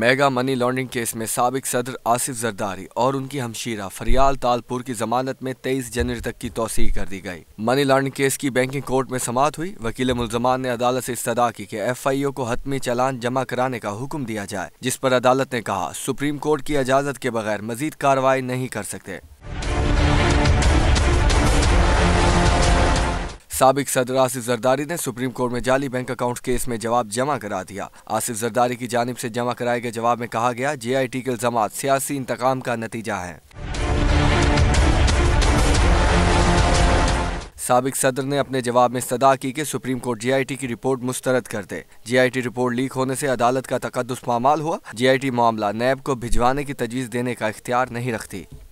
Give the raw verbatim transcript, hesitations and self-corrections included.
Mega money laundering case में साबिक सदर आसिफ जरदारी और उनकी हमशीरा फरियाल तालपुर की जमानत में तेईस जनवरी तक की तौसीह कर दी गई। मनी लॉन्ड्रिंग केस की बैंकिंग कोर्ट में समाअत हुई। वकील मुल्जमान ने अदालत से इस्तदा की कि एफ आई ओ को हतमी चालान जमा कराने का हुक्म दिया जाए, जिस पर अदालत ने कहा सुप्रीम कोर्ट की इजाजत के बगैर मजीद कार्रवाई नहीं कर सकते। साबिक सदर आसिफ जरदारी ने सुप्रीम कोर्ट में जाली बैंक अकाउंट केस में जवाब जमा करा दिया। आसिफ जरदारी की जानिब से जमा कराए गए जवाब में कहा गया, जे आई टी के इल्जामात सियासी इंतकाम का नतीजा है। साबिक सदर ने अपने जवाब में इस्तदा की कि Supreme Court J I T की रिपोर्ट मुस्तरद कर दे। J I T report leak होने से अदालत का तकद्दुस पामाल हुआ। जे आई टी मामला नैब को भिजवाने की तजवीज़ देने का इख्तियार नहीं रखती।